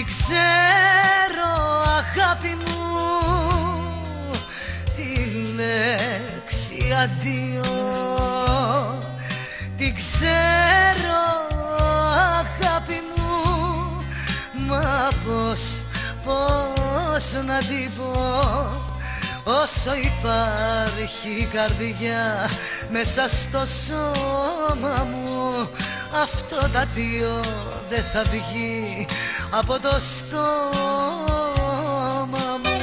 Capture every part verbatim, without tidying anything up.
Τι ξέρω αγάπη μου, τη λέξη αντίο. Τι ξέρω αγάπη μου, μα πώς, πώς να την πω. Όσο υπάρχει καρδιά μέσα στο σώμα μου, αυτό το αντίο δεν θα βγει από το στόμα μου.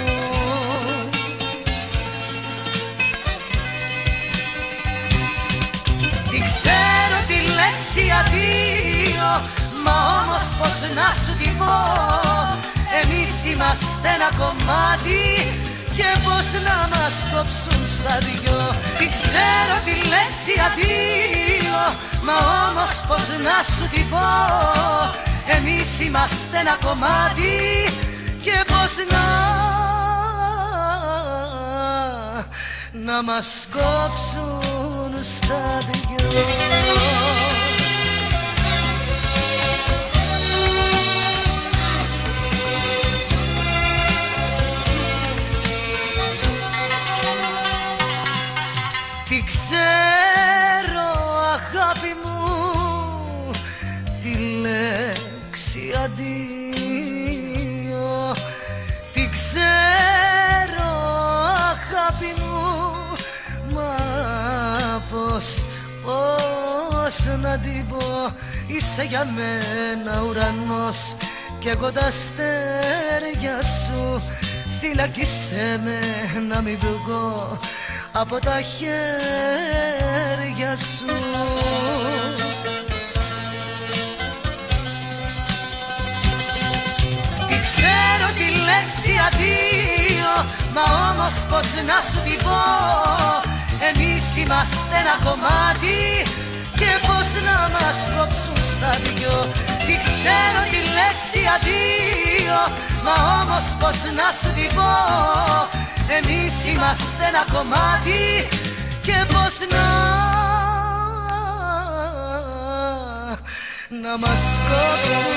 Τι ξέρω τη λέξη αντίο, μα όμως πως να σου την πω. Εμείς είμαστε ένα κομμάτι και πως να μας κόψουν στα δυο. Τι ξέρω τη λέξη αντίο, μα όμως πως να σου την πω. Εμείς είμαστε ένα κομμάτι και πως να να μας κόψουν στα δυο. Τι ξέρω αγάπη μου, τη λέξη αντίο. Τι ξέρω αγάπη μου, μα πώς, πώς να την πω. Είσαι για μένα ουρανός κι εγώ τα αστέρια σου. Φυλακίσέ με να μην βγω από τα χέρια σου. Τι ξέρω τη λέξη αντίο, μα όμως πως να σου την πω. Εμείς είμαστε ένα κομμάτι και πως να μας κόψουν στα δυο. Τι ξέρω τη λέξη αντίο, μα όμως πως να σου την πω. Εμείς είμαστε ένα κομμάτι και πως να να μας κόψουν